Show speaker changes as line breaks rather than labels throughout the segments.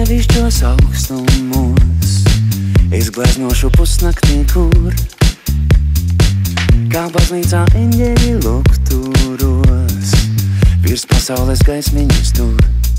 dievišķos augstumos, es gleznošu pusnaktī, kur kā baznīcā eņģeļi lukturos, virs pasaules gaismiņas tur.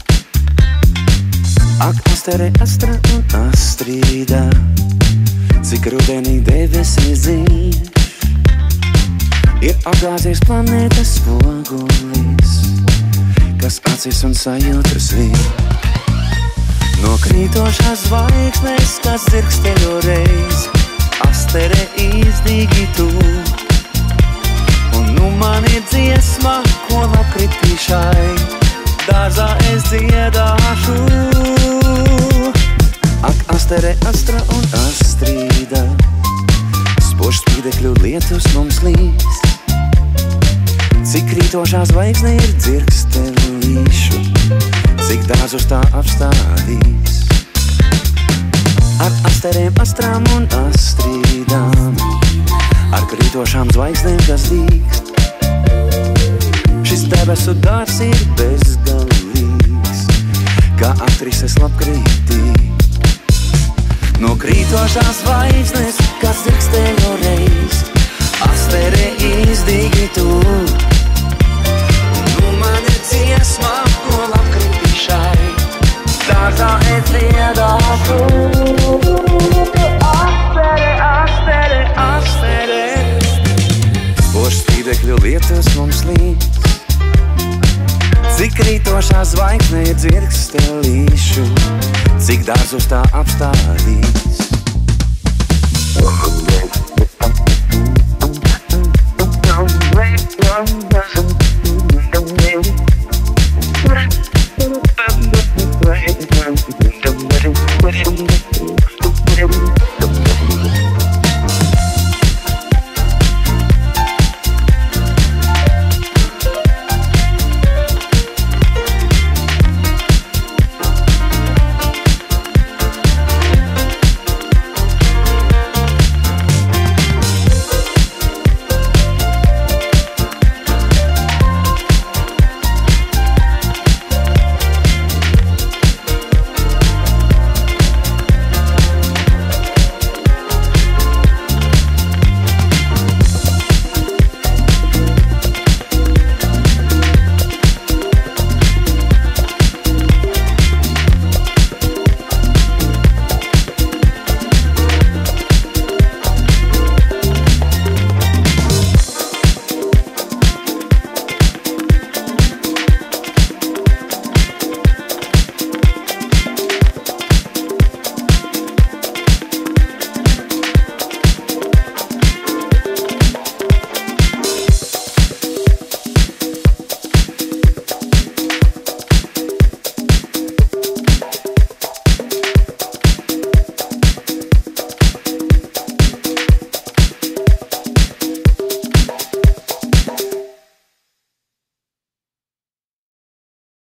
Ak, Astere, Astra un Astrīda, cik rudenī debesīs dzīš, ir apgāzies planētas spogulis, kas acis un sajūtas vīr. No krītošās zvaigznes, kas dzirksteļo reiz, Astere izdīgi tu. Un nu man ir dziesma, ko lapkritīšai, dārzā es dziedāšu. Ak, Astere, Astra un Astrīda, spožs spīdekļu lietus mums līst, cik krītošā zvaigzne ir dzirkstelīšu, cik dārzus tā apstādīs. Ar Asterēm, Astrām un Astrīdām, ar krītošām zvaigznēm, kas dīkst, šis debesu dārs ir bezgalīgs, kā aktrises labkrītī. No krītošās zvaigznes, kas dzirkstējo reiz, Astere izdīgi tu. Un nu man ir dziesma, ko labkrītīšai, dārzā es dziedāšu. Astere, Astere, Astere, spožs spīdekļu lietus mums līdz, cik krītošā zvaigzne ir dzirkstelīšu, cik dārzus tā apstādīs.